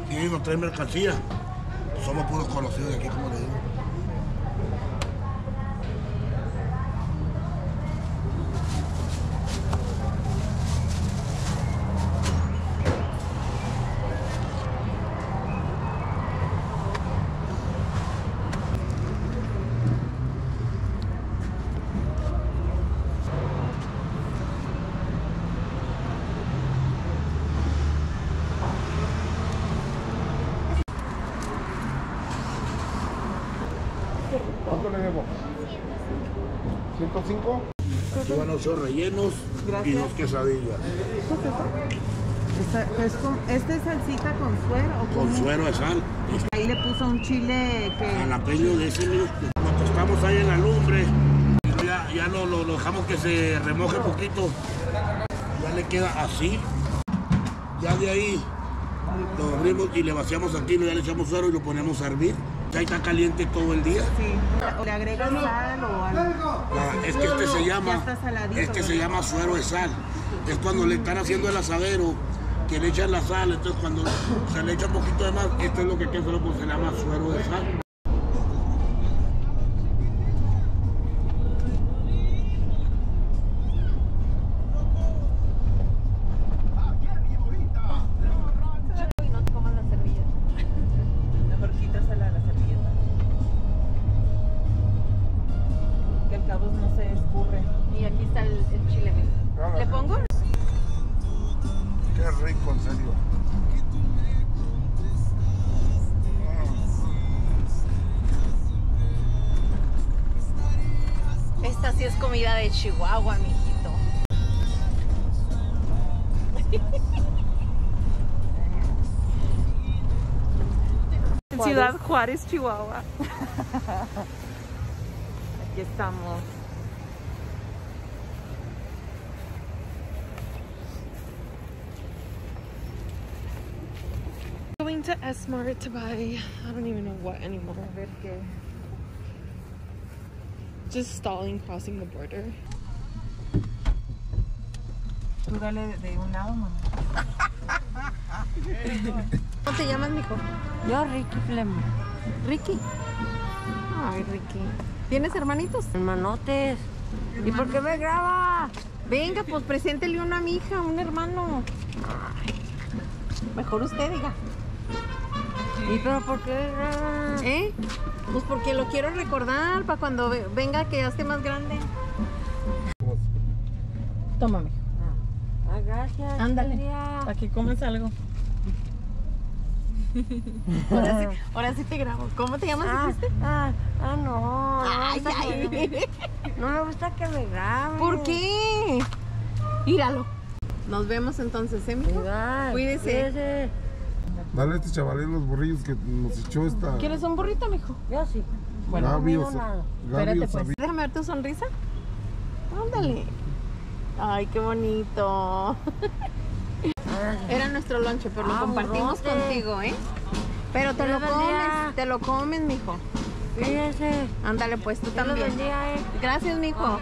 y nos traen mercancía. Somos puros conocidos de aquí, como le digo. ¿Cuánto le debo? 105. Aquí van los rellenos. Gracias. Y dos quesadillas. ¿Esta es salsita con suero o Con cómo? suero de sal. Ahí le puso un chile que... Jalapeño de ese, lo tostamos ahí en la lumbre. Y ya lo dejamos que se remoje poquito. Ya le queda así. Ya de ahí lo abrimos y le vaciamos aquí, ya le echamos suero y lo ponemos a hervir. Ya está caliente todo el día. Sí. ¿O le agregas sal o algo? Es que Ya está saladito, se llama suero de sal. Es cuando le están haciendo el asadero, que le echan la sal, entonces cuando se le echa un poquito de más, esto es lo que hay que hacerlo, pues se llama suero de sal. Y no te comas la servilleta. Mejor quítasela a la servilleta. Que al cabo no se escurre. Y aquí está el chile. ¿Le pongo? Qué rico, en serio. Esta sí es comida de Chihuahua, mijito. En Ciudad Juárez, Chihuahua. Aquí estamos. Going to S-Mart to buy, I don't even know what anymore. A ver qué. Just stalling crossing the border. Tú dale de un lado, mamá. ¿Cómo te llamas, mijo? Yo, Ricky Flema. Ricky. Ay, Ricky. ¿Tienes hermanitos? Hermanotes. ¿Y por qué me graba? Venga, pues preséntele uno a mi hija, un hermano. Ay, mejor usted diga. ¿Y pero por qué me graba? ¿Eh? Pues porque lo quiero recordar para cuando venga que ya esté más grande. Toma, mijo. Ah, gracias. Ándale. Silvia. Para que comas algo. Ahora sí te grabo. ¿Cómo te llamas, dijiste? No. Ay, No me gusta ay. no me gusta que me graben. ¿Por qué? Míralo. Nos vemos entonces, mijo? Igual, Cuídese. Dale a este chavalín los burrillos que nos echó esta. ¿Quieres un burrito, mijo? Yo sí. Bueno, Gaby, no o miro nada. Gaby, espérate o pues. Sabi- Déjame ver tu sonrisa. Ándale. Ay, qué bonito. Era nuestro lonche, pero lo compartimos burrote. contigo, ¿eh? Pero te lo Dios bendiga. comes, te lo comes, mijo. Fíjese. Ándale, pues tú Dios lo también. bendiga, Gracias, mijo.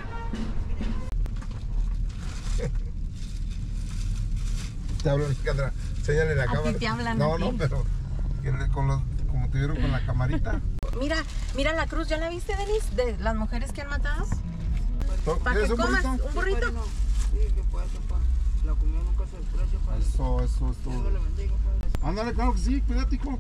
Te hablo, Alejandra. Enséñale la A ti cámara. te hablan, No, ¿a ti? pero como te vieron con la camarita. Mira la cruz, ¿ya la viste, Denise? De las mujeres que han matado. Para que ¿Quieres un comas burrito? un burrito. Sí, que puede ser, pa. La comida nunca se desprecia, pa. Eso. Dios le bendiga, pa. Ándale, claro que sí, cuídate, hijo.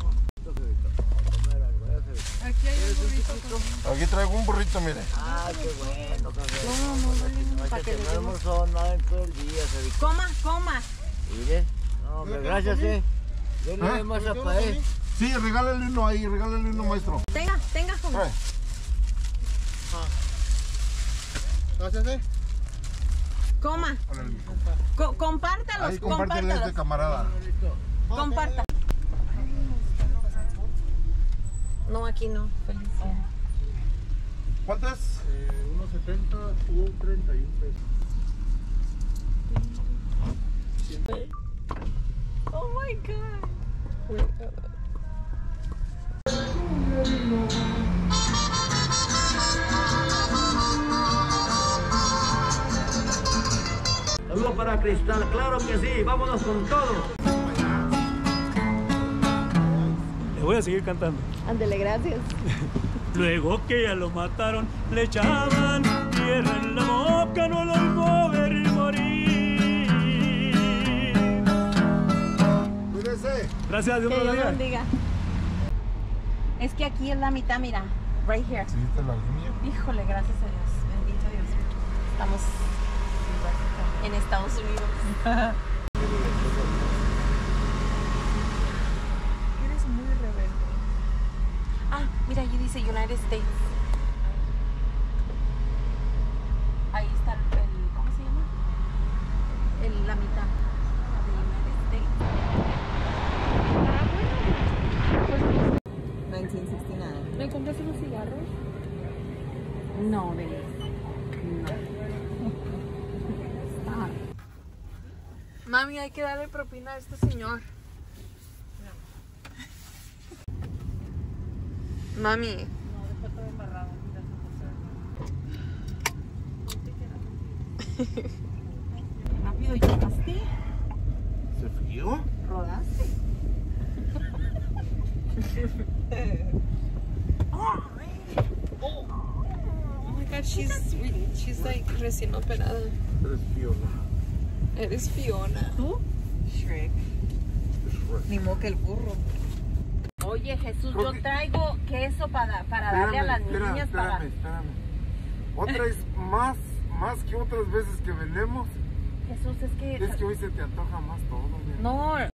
Aquí hay un burrito. Aquí traigo un burrito, mire. Ah, qué bueno, café. Para que le No demos. almorzó nada en todo el día, se dijo. Coma. Mire. No, hombre, gracias, Yo le doy más a paé. Sí, regálale uno ahí, regálale uno, maestro. Tenga, joven. Trae. Gracias, Coma. Compártalos, Ahí compártele a este compártalos. camarada. Comparta. No, aquí no. Feliz. ¿Cuánto es? 1.70, 1.31 pesos. Oh my God. Saludos para Cristal, claro que sí, vámonos con todo. voy a seguir cantando. Ándele, gracias. Luego que ya lo mataron, le echaban tierra en la boca, no lo olvidó ver morir. Cuídese. Gracias, Dios Que me lo Dios bendiga. bendiga. Es que aquí es la mitad, mira. Right here. ¿Sí viste la línea? Híjole, gracias a Dios. Bendito Dios. Estamos en Estados Unidos. Eres muy rebelde. Ah, mira, allí dice United States. Ahí está el ¿cómo se llama? La mitad de United States. 1969. ¿Me compras unos cigarros? No, baby. No. Mami, hay que darle propina a este señor. Mami. Rápido, llegaste. ¿Se frío? Rodaste. Oh my God, she's like recién operada. Eres Fiona. Eres Fiona. ¿Tú? Shrek. Ni modo que el burro. Oye, Jesús, yo traigo queso para darle a las niñas para... Espérame. Otra es más que otras veces que vendemos. Jesús, es que hoy se te antoja más todo. Mira. no,